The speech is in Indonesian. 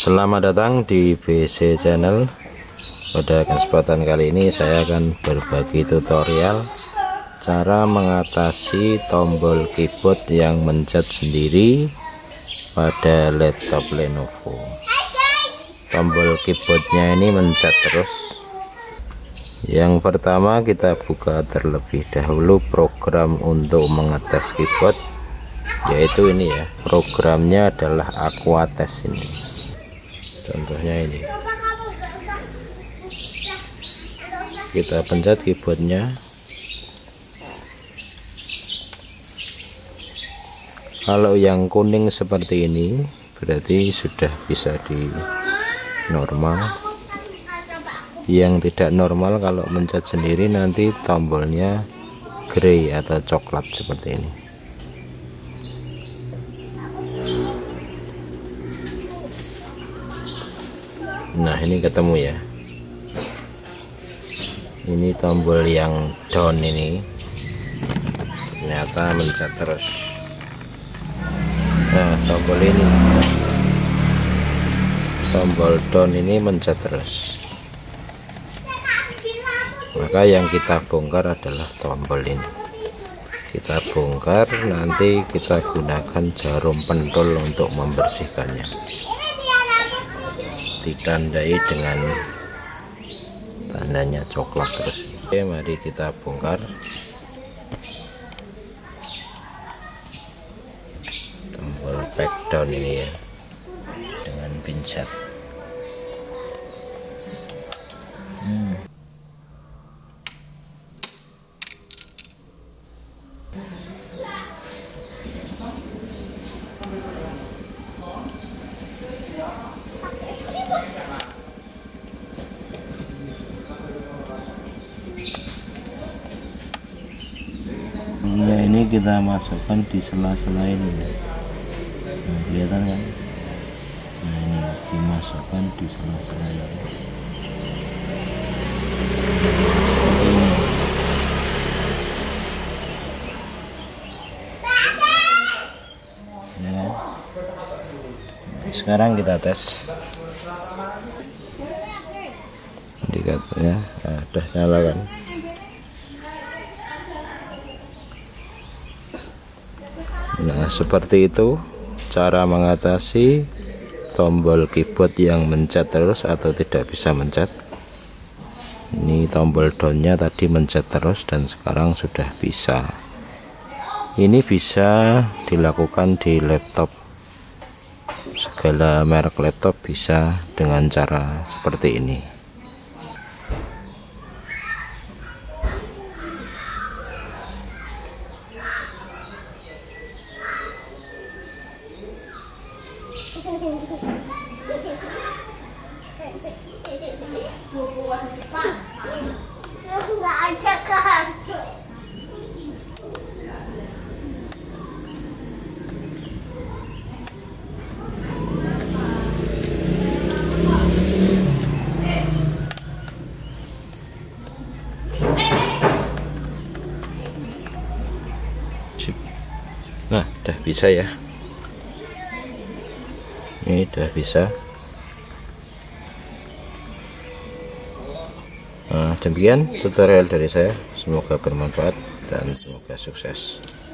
Selamat datang di BC Channel. Pada kesempatan kali ini saya akan berbagi tutorial cara mengatasi tombol keyboard yang mencet sendiri pada laptop Lenovo. Tombol keyboardnya ini mencet terus. Yang pertama, kita buka terlebih dahulu program untuk mengetes keyboard, yaitu ini ya. Programnya adalah Aquatest ini. Contohnya ini, kita pencet keyboardnya. Kalau yang kuning seperti ini berarti sudah bisa di normal. Yang tidak normal kalau mencet sendiri nanti tombolnya grey atau coklat seperti ini. Nah, ini ketemu ya. Ini tombol yang down ini ternyata mencet terus. Nah, tombol ini, tombol down ini mencet terus. Maka yang kita bongkar adalah tombol ini. Kita bongkar, nanti kita gunakan jarum pentul untuk membersihkannya. Ditandai dengan tandanya coklat terus. Oke, mari kita bongkar. Tombol back down ini ya, dengan pinset. Ya, ini kita masukkan di sela-sela ini ya. Nah, kelihatan kan? Nah, ini dimasukkan di sela-sela ini. Ya kan? Sekarang kita tes indikatornya. Nah, udah nyala kan? Nah, seperti itu cara mengatasi tombol keyboard yang mencet terus atau tidak bisa mencet. Ini tombol downnya tadi mencet terus dan sekarang sudah bisa. Ini bisa dilakukan di laptop, segala merek laptop bisa dengan cara seperti ini. Nah, udah bisa ya. Ini udah bisa. Nah, demikian tutorial dari saya. Semoga bermanfaat dan semoga sukses.